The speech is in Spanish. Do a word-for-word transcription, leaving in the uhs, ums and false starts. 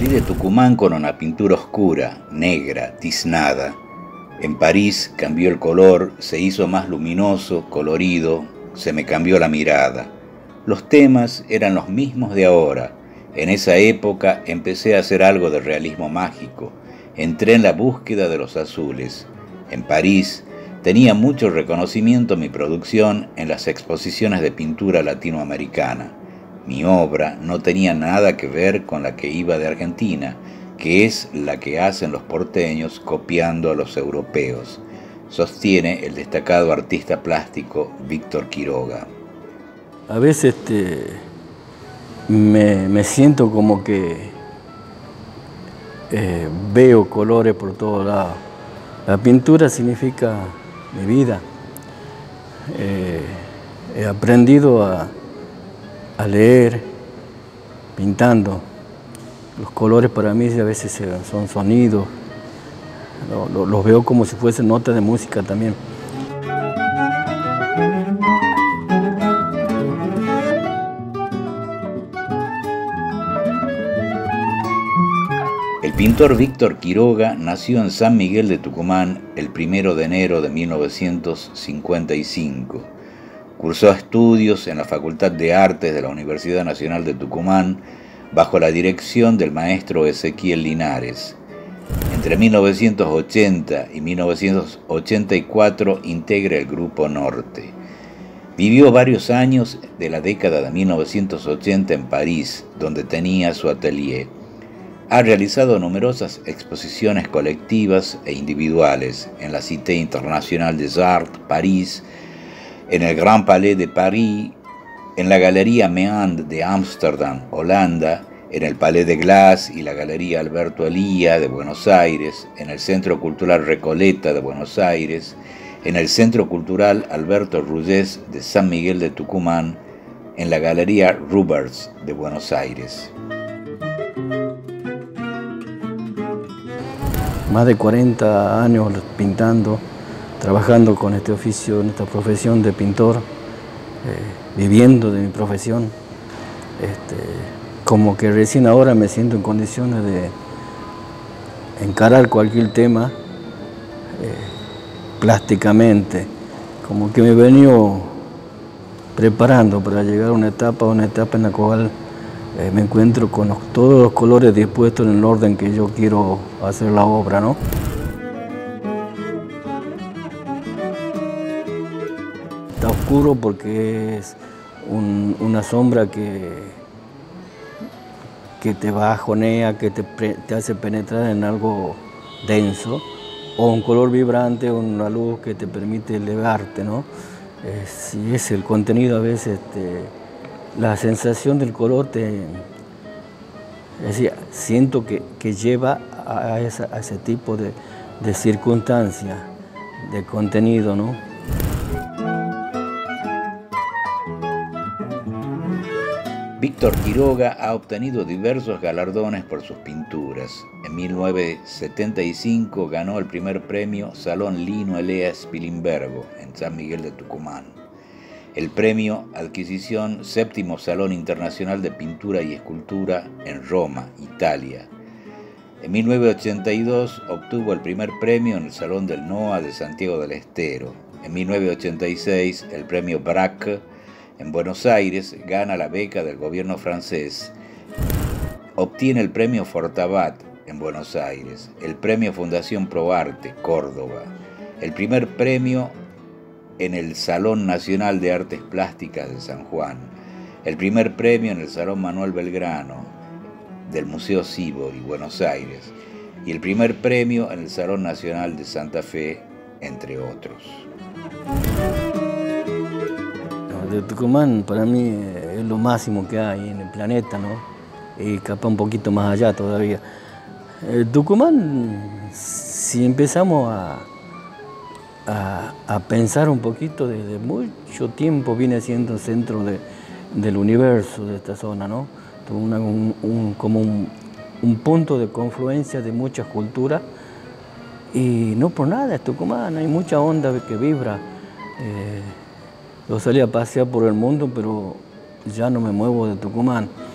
de Tucumán con una pintura oscura, negra, tiznada. En París cambió el color, se hizo más luminoso, colorido, se me cambió la mirada. Los temas eran los mismos de ahora. En esa época empecé a hacer algo de realismo mágico. Entré en la búsqueda de los azules. En París tenía mucho reconocimiento mi producción en las exposiciones de pintura latinoamericana. Mi obra no tenía nada que ver con la que iba de Argentina, que es la que hacen los porteños copiando a los europeos, sostiene el destacado artista plástico Víctor Quiroga. A veces este, me, me siento como que eh, veo colores por todos lados. La pintura significa mi vida. Eh, he aprendido a, a leer pintando. Los colores para mí a veces son sonidos. Los veo como si fuesen notas de música también. El pintor Víctor Quiroga nació en San Miguel de Tucumán el primero de enero de mil novecientos cincuenta y cinco. Cursó estudios en la Facultad de Artes de la Universidad Nacional de Tucumán bajo la dirección del maestro Ezequiel Linares. Entre mil novecientos ochenta y mil novecientos ochenta y cuatro integra el Grupo Norte. Vivió varios años de la década de mil novecientos ochenta en París, donde tenía su atelier. Ha realizado numerosas exposiciones colectivas e individuales en la Cité Internationale des Arts, París, en el Grand Palais de París, en la Galería Meand de Ámsterdam, Holanda, en el Palais de Glass y la Galería Alberto Elía de Buenos Aires, en el Centro Cultural Recoleta de Buenos Aires, en el Centro Cultural Alberto Ruyés de San Miguel de Tucumán, en la Galería Rubers de Buenos Aires. Más de cuarenta años pintando, trabajando con este oficio, en esta profesión de pintor, eh, viviendo de mi profesión. Este, como que recién ahora me siento en condiciones de encarar cualquier tema eh, plásticamente, como que me he venido preparando para llegar a una etapa, una etapa en la cual eh, me encuentro con los, todos los colores dispuestos en el orden que yo quiero hacer la obra, ¿no? Está oscuro porque es un, una sombra que, que te bajonea, que te, te hace penetrar en algo denso, o un color vibrante, una luz que te permite elevarte, ¿no? Eh, si es el contenido, a veces te, la sensación del color te, es decir, siento que, que lleva a, esa, a ese tipo de, de circunstancia, de contenido, ¿no? Víctor Quiroga ha obtenido diversos galardones por sus pinturas. En mil novecientos setenta y cinco ganó el primer premio Salón Lino Elea Spilimbergo en San Miguel de Tucumán. El premio Adquisición Séptimo Salón Internacional de Pintura y Escultura en Roma, Italia. En mil novecientos ochenta y dos obtuvo el primer premio en el Salón del NOA de Santiago del Estero. En mil novecientos ochenta y seis el premio Braque en Buenos Aires, gana la beca del gobierno francés. Obtiene el premio Fortabat en Buenos Aires, el premio Fundación ProArte, Córdoba, el primer premio en el Salón Nacional de Artes Plásticas de San Juan, el primer premio en el Salón Manuel Belgrano del Museo Sívori, Buenos Aires, y el primer premio en el Salón Nacional de Santa Fe, entre otros. De Tucumán para mí es lo máximo que hay en el planeta, ¿no? Y capaz un poquito más allá todavía. El Tucumán, si empezamos a, a, a pensar un poquito, desde mucho tiempo viene siendo el centro de, del universo de esta zona, ¿no? Una, un, un, como un, un punto de confluencia de muchas culturas, y no por nada es Tucumán, hay mucha onda que vibra. Eh, Yo salí a pasear por el mundo, pero ya no me muevo de Tucumán.